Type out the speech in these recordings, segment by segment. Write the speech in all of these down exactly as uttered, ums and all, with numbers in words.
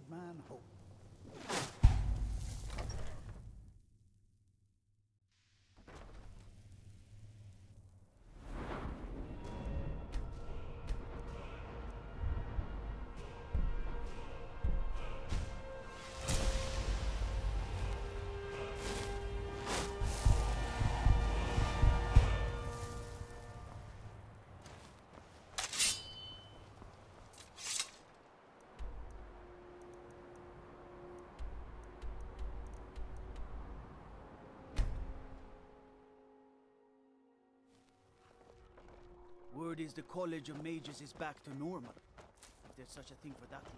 old man hope. Word is the College of Mages is back to normal, if there's such a thing for that lot.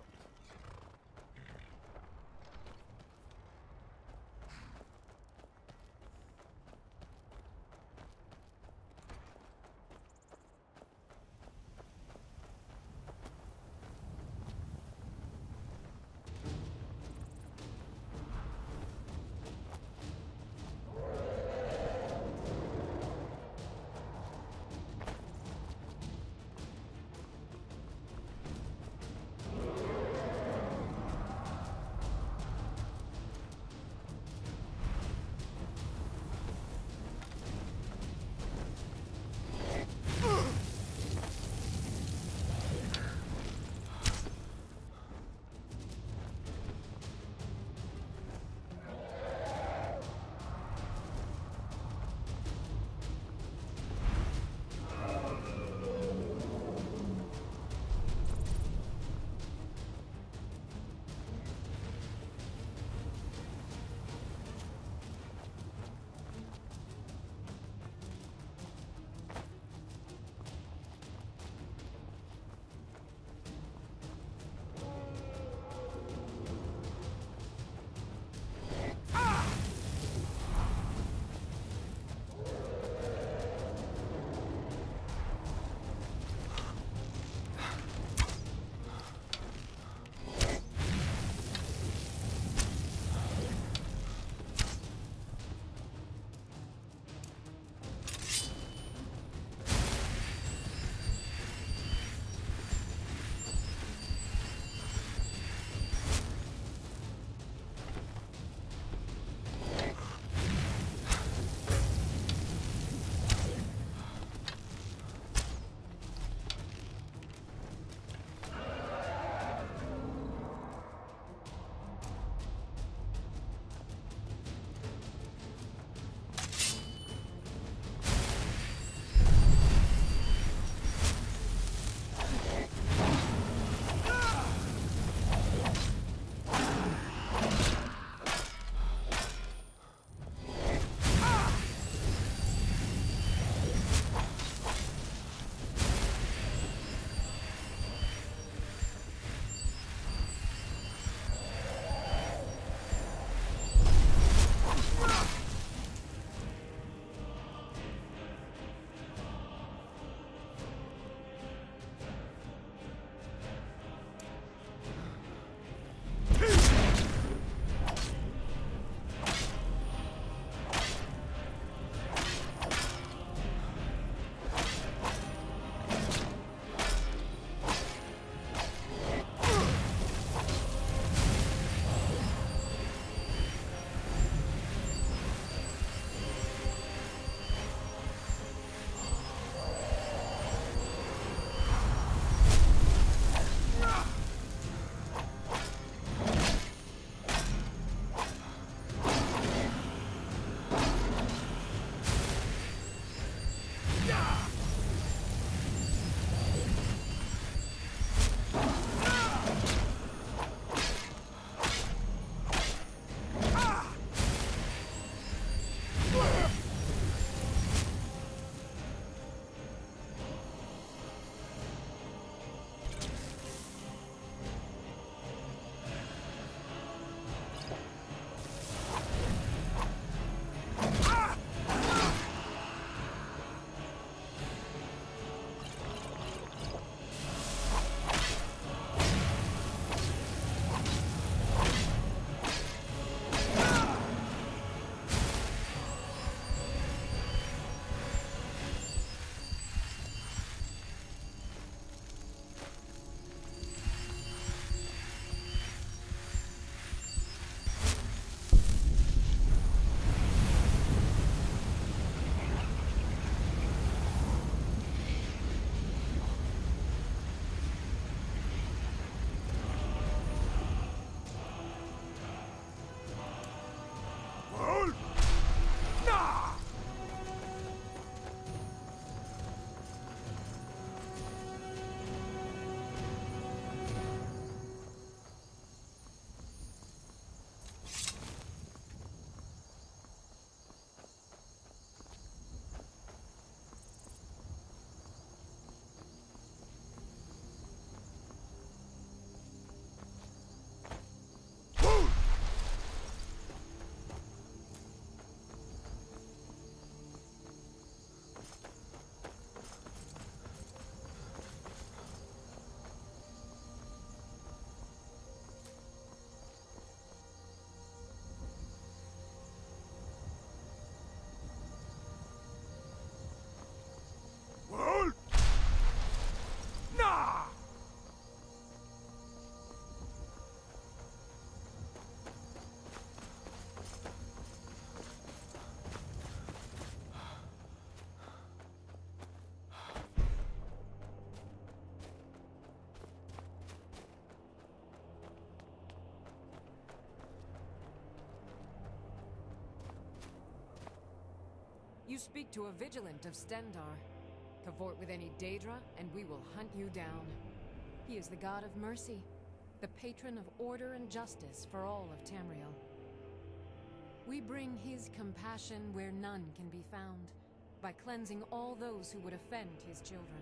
You speak to a vigilant of Stendar. Cavort with any Daedra, and we will hunt you down. He is the god of mercy, the patron of order and justice for all of Tamriel. We bring his compassion where none can be found, by cleansing all those who would offend his children.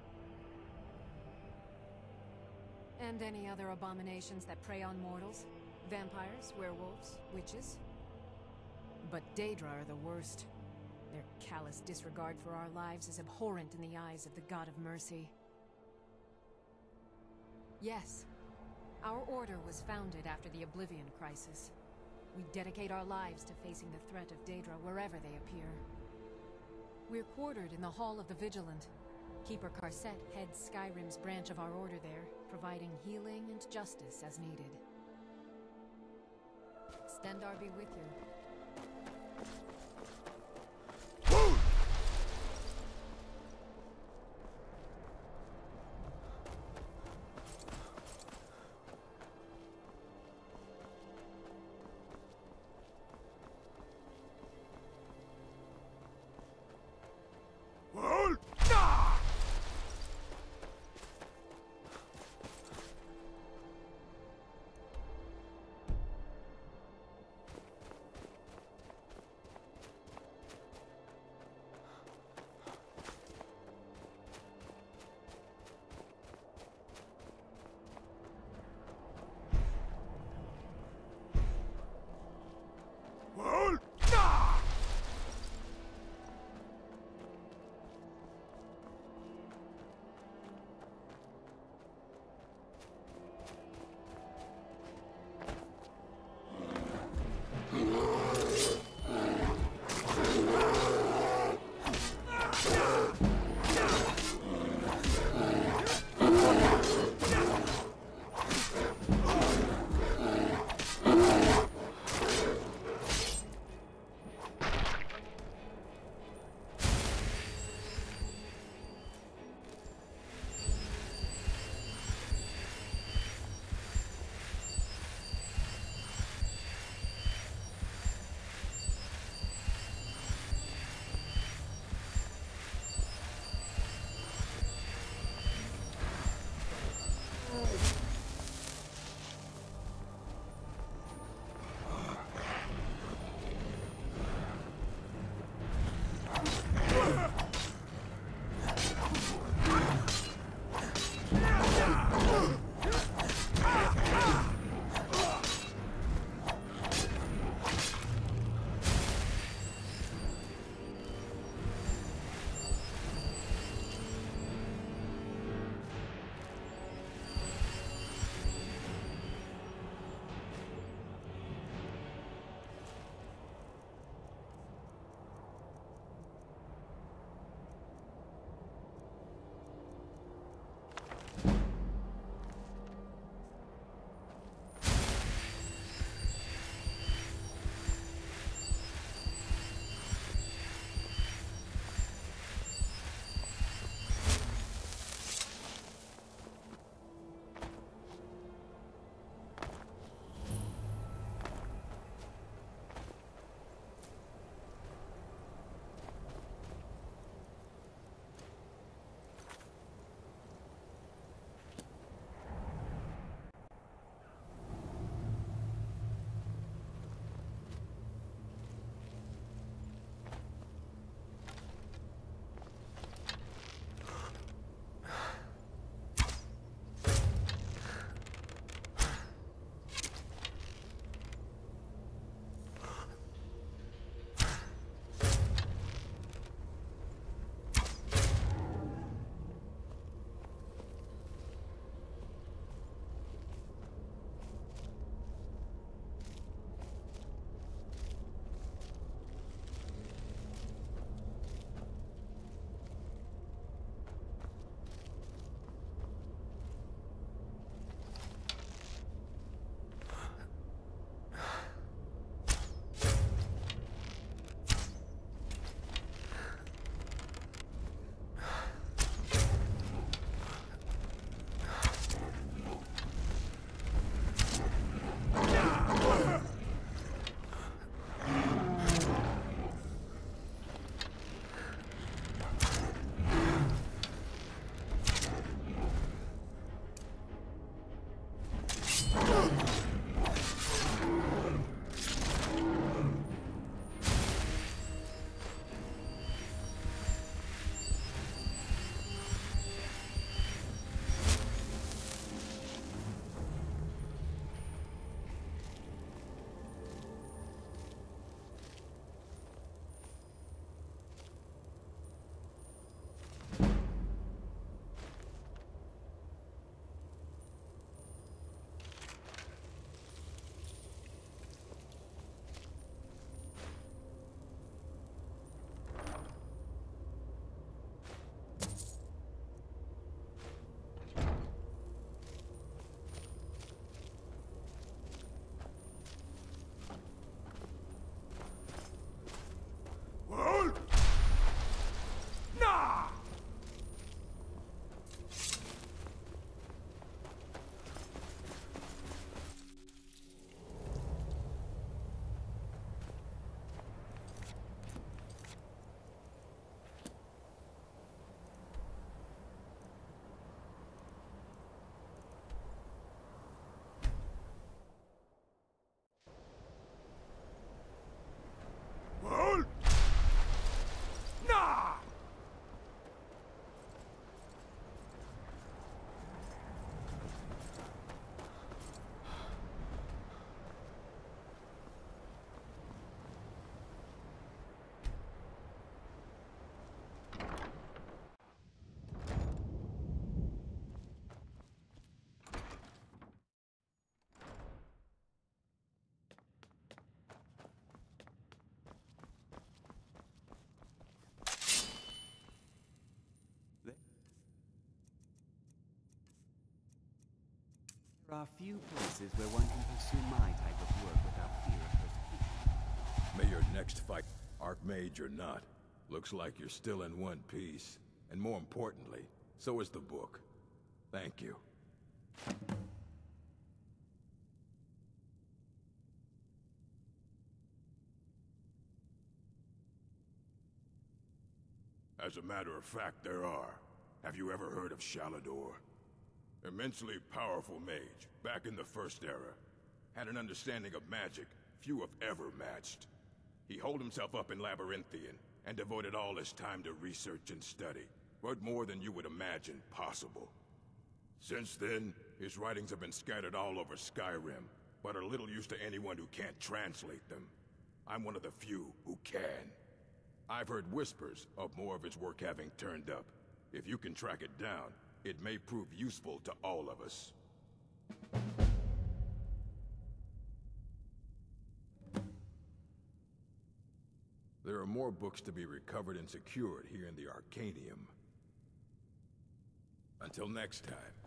And any other abominations that prey on mortals. Vampires, werewolves, witches. But Daedra are the worst. Their callous disregard for our lives is abhorrent in the eyes of the god of mercy. Yes, our order was founded after the Oblivion Crisis. We dedicate our lives to facing the threat of Daedra wherever they appear. We're quartered in the Hall of the Vigilant. Keeper Karset heads Skyrim's branch of our order there, providing healing and justice as needed. Stendar be with you. There are few places where one can pursue my type of work without fear of persecution. May your next fight, Archmage or not, looks like you're still in one piece. And more importantly, so is the book. Thank you. As a matter of fact, there are. Have you ever heard of Shalador? Immensely powerful mage, back in the First Era. Had an understanding of magic few have ever matched. He holed himself up in Labyrinthian, and devoted all his time to research and study. Wrote more than you would imagine possible. Since then, his writings have been scattered all over Skyrim, but are little use to anyone who can't translate them. I'm one of the few who can. I've heard whispers of more of his work having turned up. If you can track it down, it may prove useful to all of us. There are more books to be recovered and secured here in the Arcanium. Until next time.